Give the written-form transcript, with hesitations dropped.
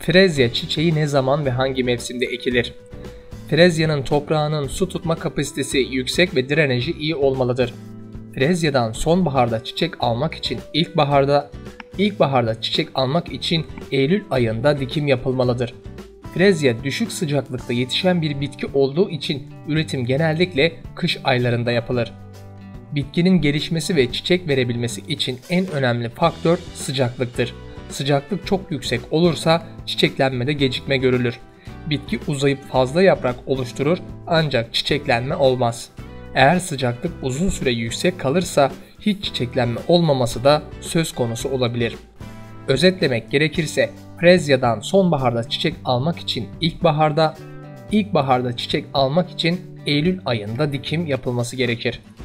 Frezya çiçeği ne zaman ve hangi mevsimde ekilir? Frezya'nın toprağının su tutma kapasitesi yüksek ve drenajı iyi olmalıdır. Frezya'dan sonbaharda çiçek almak için ilkbaharda çiçek almak için Eylül ayında dikim yapılmalıdır. Frezya düşük sıcaklıkta yetişen bir bitki olduğu için üretim genellikle kış aylarında yapılır. Bitkinin gelişmesi ve çiçek verebilmesi için en önemli faktör sıcaklıktır. Sıcaklık çok yüksek olursa çiçeklenmede gecikme görülür. Bitki uzayıp fazla yaprak oluşturur ancak çiçeklenme olmaz. Eğer sıcaklık uzun süre yüksek kalırsa hiç çiçeklenme olmaması da söz konusu olabilir. Özetlemek gerekirse Frezya'dan sonbaharda çiçek almak için ilkbaharda çiçek almak için Eylül ayında dikim yapılması gerekir.